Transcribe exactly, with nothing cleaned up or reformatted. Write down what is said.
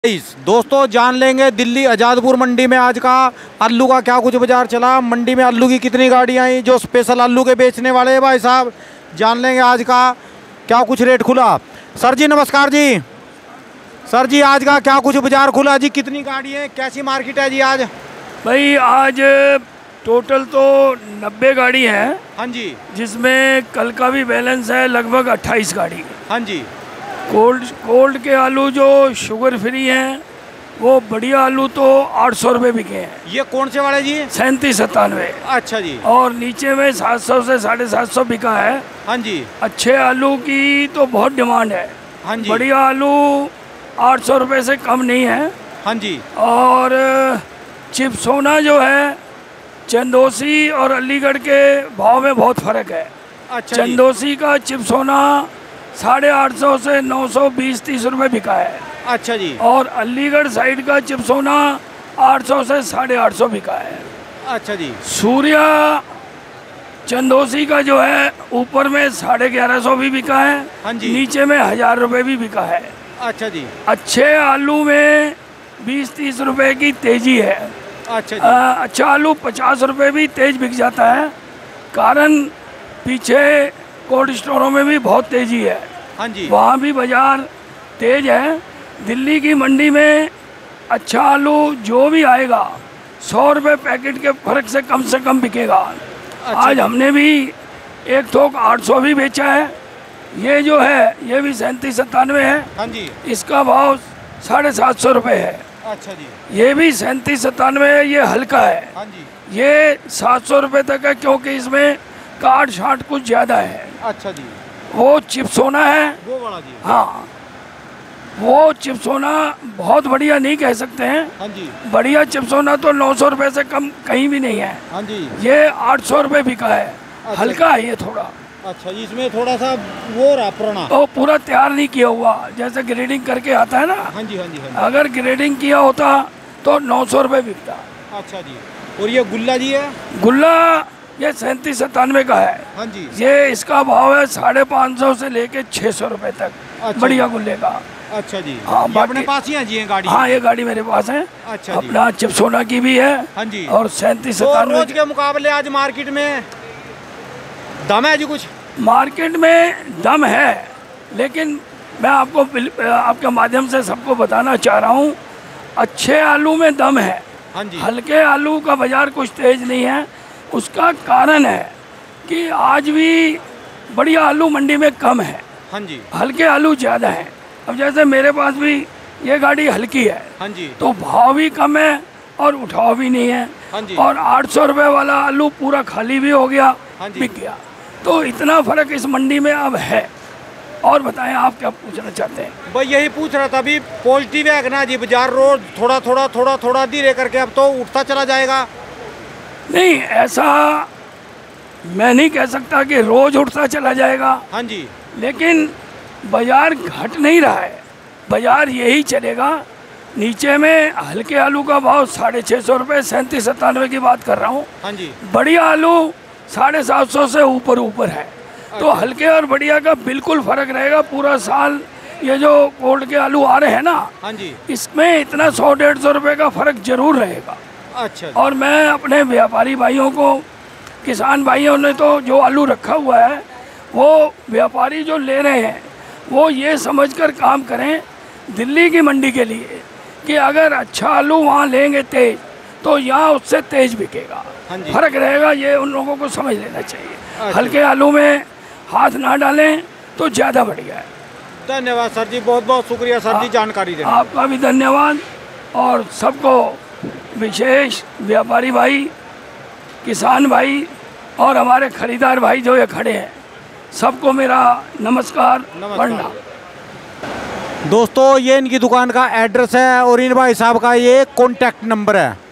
दोस्तों जान लेंगे दिल्ली आज़ादपुर मंडी में आज का आलू का क्या कुछ बाजार चला। मंडी में आलू की कितनी गाड़ियाँ आई, जो स्पेशल आलू के बेचने वाले हैं भाई साहब, जान लेंगे आज का क्या कुछ रेट खुला। सर जी नमस्कार जी। सर जी आज का क्या कुछ बाजार खुला जी, कितनी गाड़ी है, कैसी मार्केट है जी आज? भाई आज टोटल तो नब्बे गाड़ी है। हाँ जी। जिसमें कल का भी बैलेंस है लगभग अट्ठाईस गाड़ी। हाँ जी। कोल्ड कोल्ड के आलू जो शुगर फ्री हैं वो बढ़िया आलू तो आठ सौ रुपये बिके हैं। ये कौन से वाले जी? सैंतीस सत्तानवे। अच्छा जी। और नीचे में सात सौ से साढ़े सात सौ बिका है। हाँ जी। अच्छे आलू की तो बहुत डिमांड है। हाँ जी। बढ़िया आलू आठ सौ रुपये से कम नहीं है। हाँ जी। और चिप्सोना जो है चंदोसी और अलीगढ़ के भाव में बहुत फ़र्क है। अच्छा। चंदोसी का चिप्सोना साढ़े आठ सौ से नौ सौ बीस तीस रुपये बिका है। अच्छा जी। और अलीगढ़ साइड का चिप्सोना आठ सौ से साढ़े आठ सौ बिका है। अच्छा जी। सूर्या चंदोसी का जो है ऊपर में साढ़े ग्यारह सौ भी बिका है। हाँ जी। नीचे में हजार रुपये भी बिका है। अच्छा जी। अच्छे आलू में बीस तीस रुपए की तेजी है। अच्छा जी। आ, अच्छा आलू पचास रुपए भी तेज बिक जाता है, कारण पीछे कोल्ड स्टोरों में भी बहुत तेजी है। हाँ जी। वहाँ भी बाजार तेज है। दिल्ली की मंडी में अच्छा आलू जो भी आएगा सौ रुपये पैकेट के फर्क से कम से कम बिकेगा। अच्छा। आज हमने भी एक थोक आठ सौ भी बेचा है। ये जो है ये भी सैंतीस सत्तानवे है। हाँ जी। इसका भाव साढ़े सात सौ रुपये है। अच्छा जी। ये भी सैंतीस सत्तानवे है, ये हल्का है। हाँ जी। ये सात सौ रुपये तक है क्योंकि इसमें काट छाट कुछ ज़्यादा है। अच्छा जी। वो चिप्सोना है वो वाला जी। हाँ, वो चिप्सोना बहुत बढ़िया नहीं कह सकते हैं। हाँ जी। बढ़िया चिप्सोना तो नौ सौ रुपये से कम कहीं भी नहीं है। हाँ जी। ये आठ सौ रुपये बिका है। अच्छा। हल्का है ये थोड़ा। अच्छा जी। इसमें थोड़ा सा वो रहा पुराना, तो पूरा तैयार नहीं किया हुआ, जैसे ग्रेडिंग करके आता है ना। हाँ जी। हाँ जी। हाँ जी। अगर ग्रेडिंग किया होता तो नौ सौ रुपये बिकता। अच्छा जी। और ये गुल्ला जी है? गुल्ला ये सैंतीस सत्तानवे का है। हाँ जी। ये इसका भाव है साढ़े पाँच सौ से लेके छः सौ रुपये तक। अच्छा। बढ़िया गुल्ले का। अच्छा जी। हाँ, ये अपने पास ही है जी ये गाड़ी? हाँ ये गाड़ी मेरे पास है। अच्छा जी। अपना चिप्सोना की भी है। हाँ जी। और सैंतीस तो सत्तानवे रोज के मुकाबले आज मार्केट में दम है जी कुछ? मार्केट में दम है, लेकिन मैं आपको आपके माध्यम से सबको बताना चाह रहा हूँ, अच्छे आलू में दम है। हाँ जी। हल्के आलू का बाजार कुछ तेज नहीं है। उसका कारण है कि आज भी बढ़िया आलू मंडी में कम है। हाँ जी। हल्के आलू ज़्यादा हैं। अब जैसे मेरे पास भी ये गाड़ी हल्की है। हाँ जी। तो भाव भी कम है और उठाव भी नहीं है। हाँ जी। और आठ सौ रुपये वाला आलू पूरा खाली भी हो गया। हाँ जी। बिक गया। तो इतना फर्क इस मंडी में अब है। और बताएं आप क्या पूछना चाहते हैं? भाई यही पूछ रहा था, अभी पॉजिटिव है ना जी बाजार, रोज थोड़ा थोड़ा थोड़ा थोड़ा धीरे करके अब तो उठता चला जाएगा? नहीं, ऐसा मैं नहीं कह सकता कि रोज उठता चला जाएगा। हाँ जी। लेकिन बाजार घट नहीं रहा है, बाजार यही चलेगा। नीचे में हल्के आलू का भाव साढ़े छः सौ रुपये सैंतीस सत्तानवे की बात कर रहा हूँ। हाँ जी। बढ़िया आलू साढ़े सात सौ से ऊपर ऊपर है। तो हल्के और बढ़िया का बिल्कुल फर्क रहेगा पूरा साल। ये जो कोल्ड के आलू आ रहे हैं ना, हाँ जी, इसमें इतना सौ डेढ़ सौ रुपये का फर्क जरूर रहेगा। अच्छा। और मैं अपने व्यापारी भाइयों को, किसान भाइयों ने तो जो आलू रखा हुआ है, वो व्यापारी जो ले रहे हैं वो ये समझकर काम करें दिल्ली की मंडी के लिए कि अगर अच्छा आलू वहाँ लेंगे तेज तो यहाँ उससे तेज बिकेगा। हाँ जी। फर्क रहेगा, ये उन लोगों को समझ लेना चाहिए। अच्छा। हल्के आलू में हाथ ना डालें तो ज़्यादा बढ़िया है। धन्यवाद सर जी, बहुत बहुत शुक्रिया सर जी जानकारी देने। आपका भी धन्यवाद। और सबको विशेष व्यापारी भाई, किसान भाई और हमारे खरीदार भाई जो ये खड़े हैं, सबको मेरा नमस्कार, प्रणाम। दोस्तों ये इनकी दुकान का एड्रेस है और इन भाई साहब का ये कॉन्टैक्ट नंबर है।